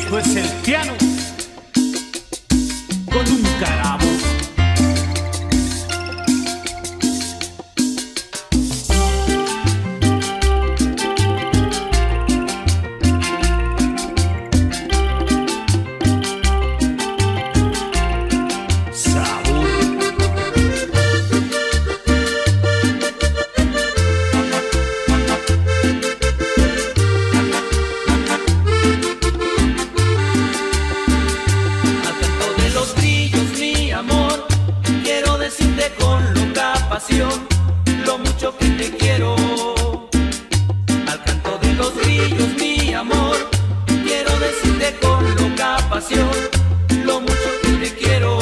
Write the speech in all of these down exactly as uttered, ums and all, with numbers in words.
esto es el piano con un carabo. Lo mucho que te quiero, al canto de los grillos, mi amor, quiero decirte con loca pasión lo mucho que te quiero.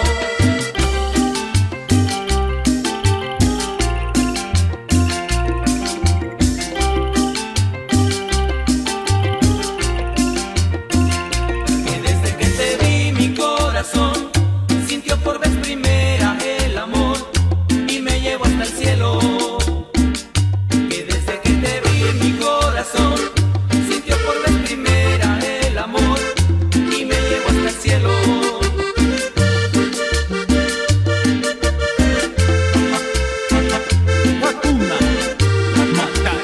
Que desde que te vi mi corazón sintió por vez primera el amor y me llevo hasta el cielo. Que desde que te vi mi corazón sintió por vez primera el amor y me llevo hasta el cielo. Hakuna Matata.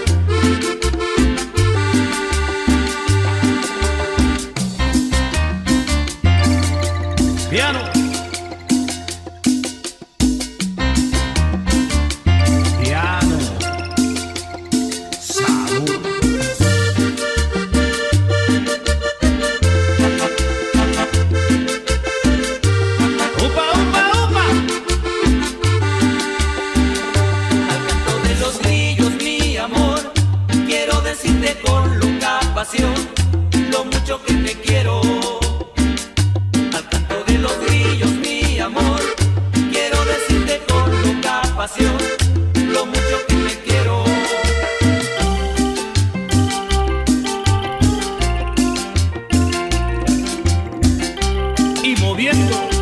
Piano. Piano. Sabor. Upa, upa, upa. Al canto de los grillos, mi amor, quiero decirte con loca pasión lo mucho que te quiero. Al canto de los grillos, mi amor, quiero decirte con loca pasión lo mucho que te quiero. Y moviendo